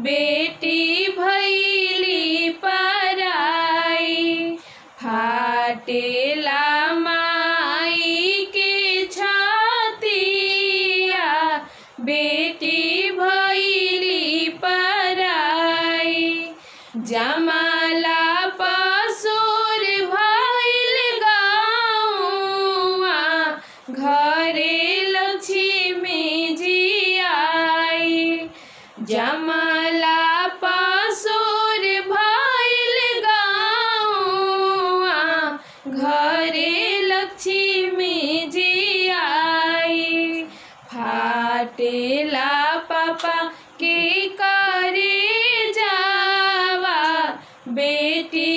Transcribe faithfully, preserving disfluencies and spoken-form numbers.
बेटी भैली पराई। फाटेला माई के छातिया, बेटी भैली पराई। जमाला पसुर भइल गाउआ, घरे लक्ष्मी जी आई। जमाला पसुर भइल गाउआ, घरे लक्ष्मी जी आई। फाटेला पापा के करे जावा, बेटी